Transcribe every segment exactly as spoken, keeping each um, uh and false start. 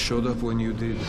showed up when you did.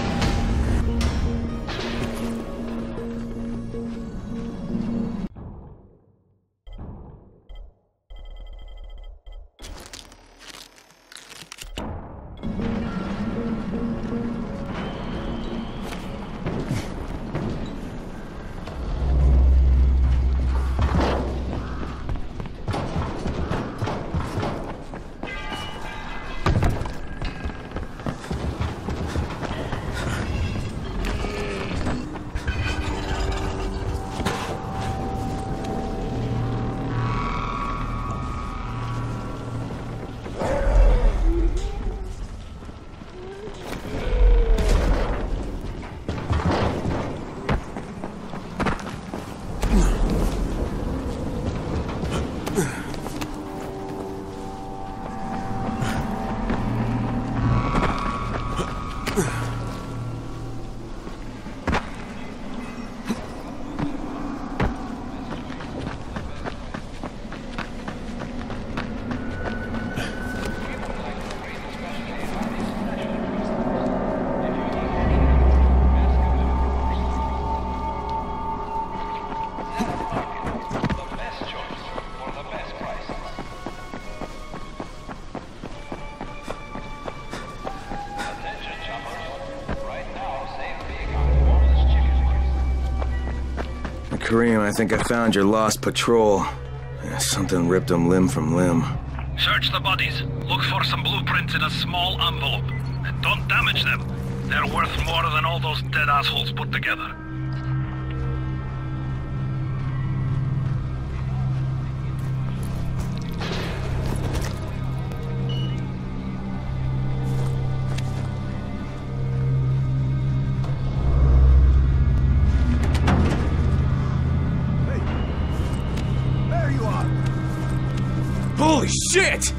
Kareem, I think I found your lost patrol. Yeah, something ripped them limb from limb. Search the bodies. Look for some blueprints in a small envelope. And don't damage them. They're worth more than all those dead assholes put together. Holy shit!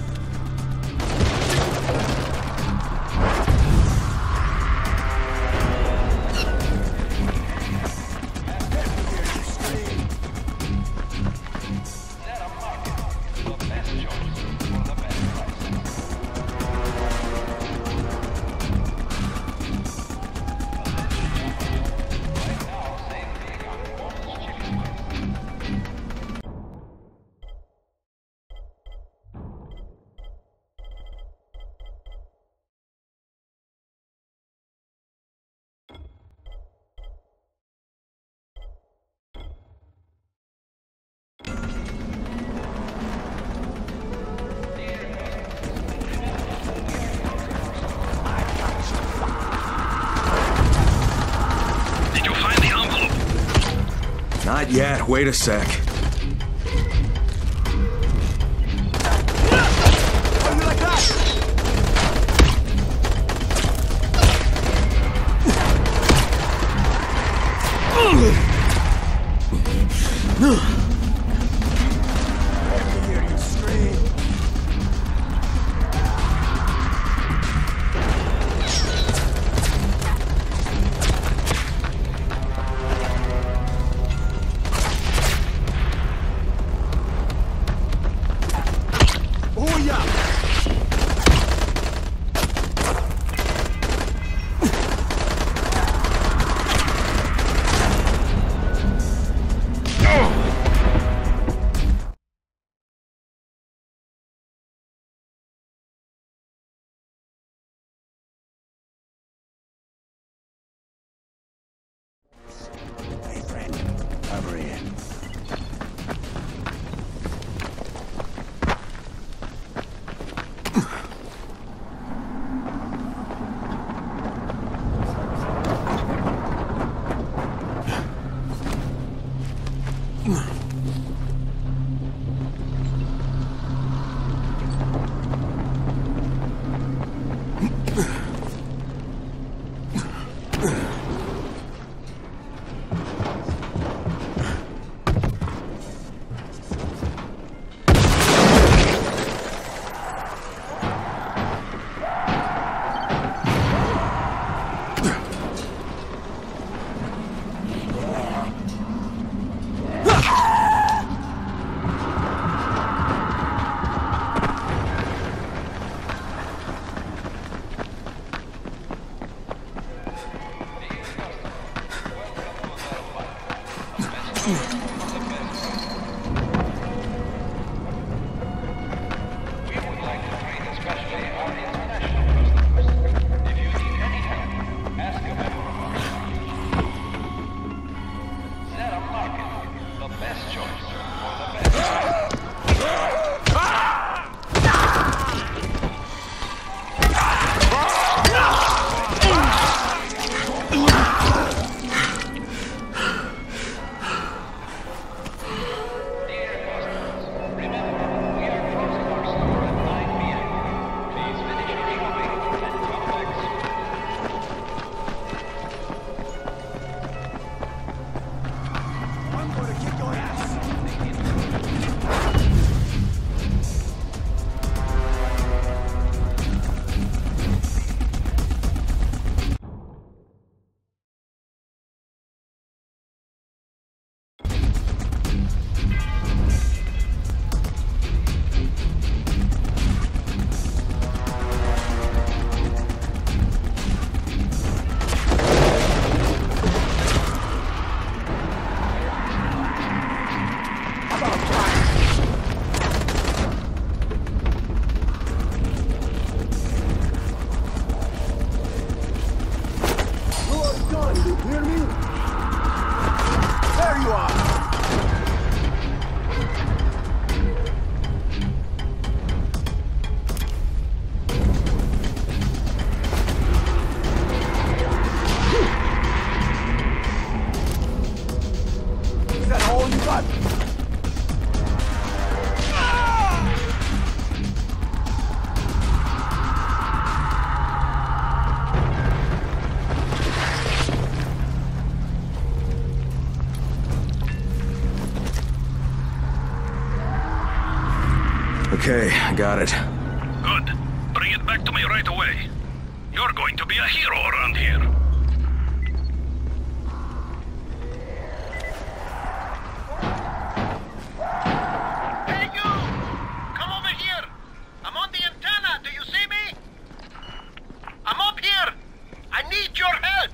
Not yet. Wait a sec. Okay, I got it. Good. Bring it back to me right away. You're going to be a hero around here. Hey, you! Come over here! I'm on the antenna, do you see me? I'm up here! I need your help!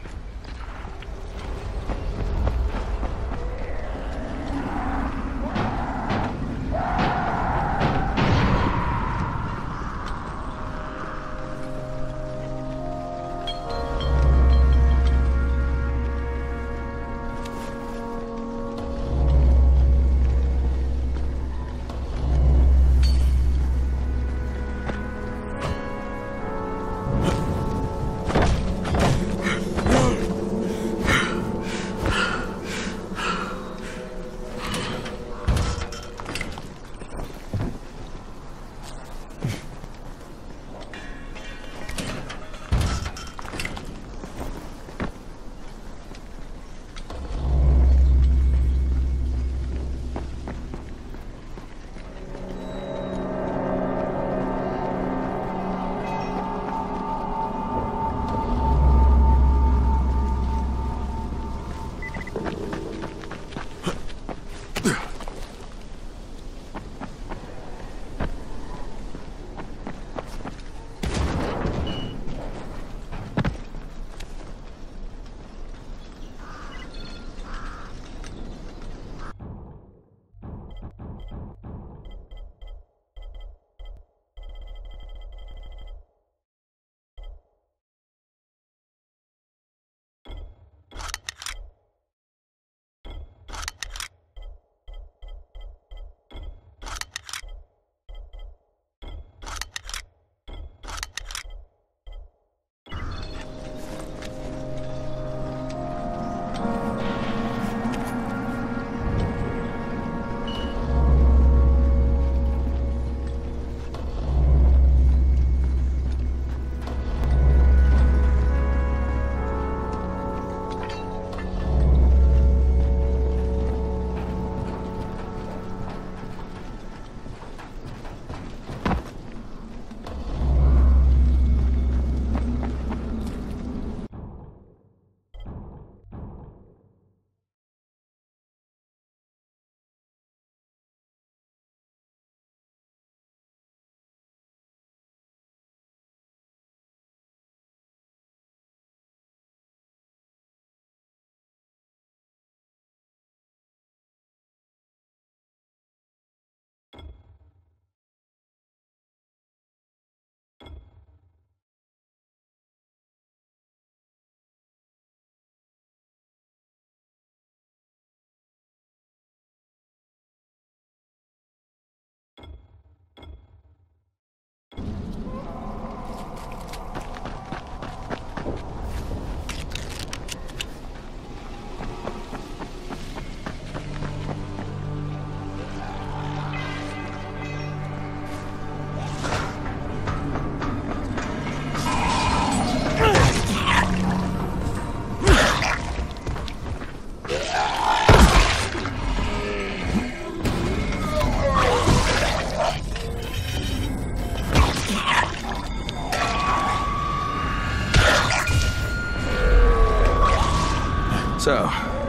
So,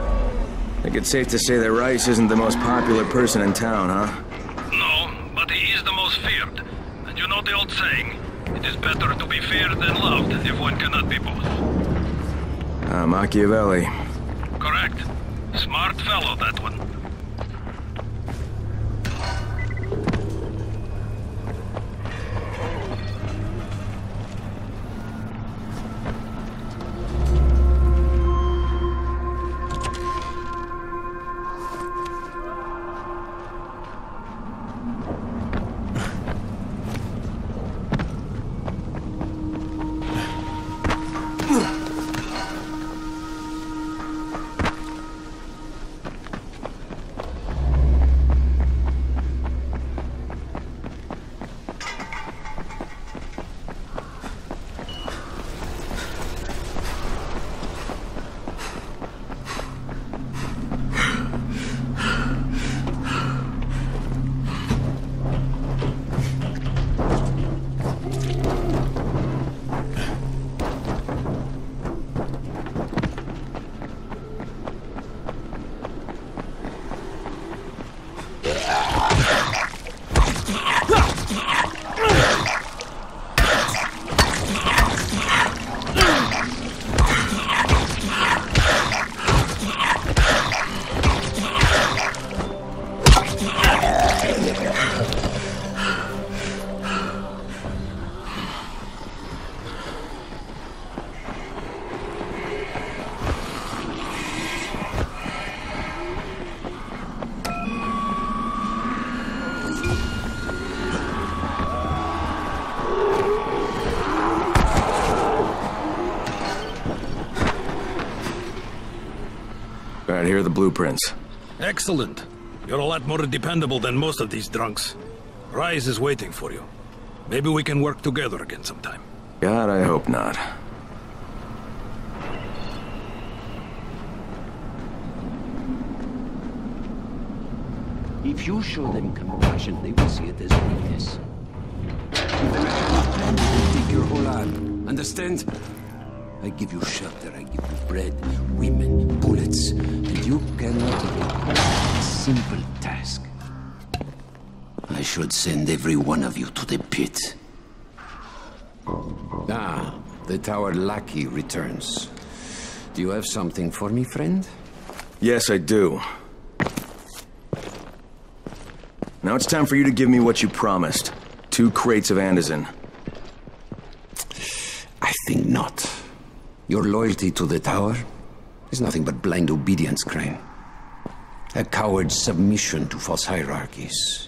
I think it's safe to say that Rice isn't the most popular person in town, huh? No, but he is the most feared. And you know the old saying, it is better to be feared than loved if one cannot be both. Uh, Machiavelli. Correct. Smart fellow, that one. right, here are the blueprints. Excellent. You're a lot more dependable than most of these drunks. Rise is waiting for you. Maybe we can work together again sometime. God, I hope not. If you show them compassion, they will see it as weakness. If they cannot they take your whole arm. Understand? I give you shelter, I give you bread, women, bullets, and you cannot do a simple task. I should send every one of you to the pit. Ah, the tower lackey returns. Do you have something for me, friend? Yes, I do. Now it's time for you to give me what you promised. Two crates of Anderson. I think not. Your loyalty to the tower is nothing but blind obedience, Crane. A coward's submission to false hierarchies.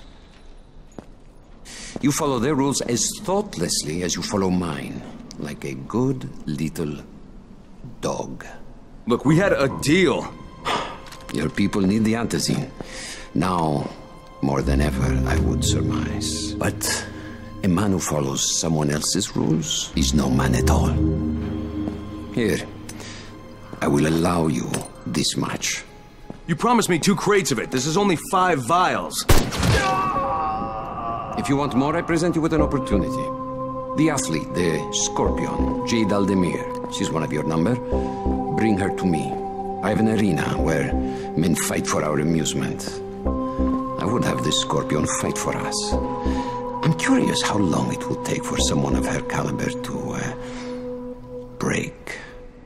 You follow their rules as thoughtlessly as you follow mine, like a good little dog. Look, we had a deal. Your people need the antizin. Now, more than ever, I would surmise. But a man who follows someone else's rules is no man at all. Here, I will allow you this much. You promised me two crates of it. This is only five vials. If you want more, I present you with an opportunity. The athlete, the Scorpion, Jade Aldemir. She's one of your number. Bring her to me. I have an arena where men fight for our amusement. I would have the Scorpion fight for us. I'm curious how long it will take for someone of her caliber to, uh, break.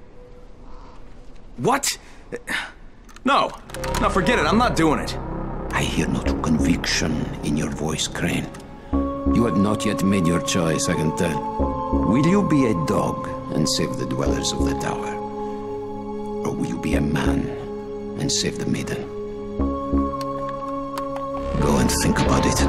What? No. No, forget it. I'm not doing it. I hear no true conviction in your voice, Crane. You have not yet made your choice, I can tell. Will you be a dog and save the dwellers of the tower? Or will you be a man and save the maiden? Go and think about it.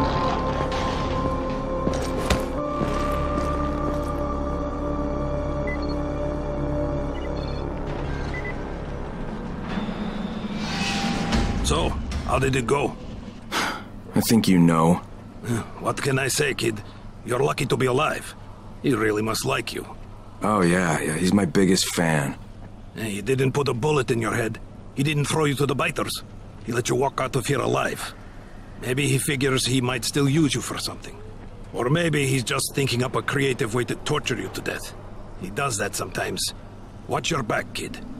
So, how did it go? I think you know. What can I say, kid? You're lucky to be alive. He really must like you. Oh, yeah, yeah, he's my biggest fan. He didn't put a bullet in your head. He didn't throw you to the biters. He let you walk out of here alive. Maybe he figures he might still use you for something. Or maybe he's just thinking up a creative way to torture you to death. He does that sometimes. Watch your back, kid.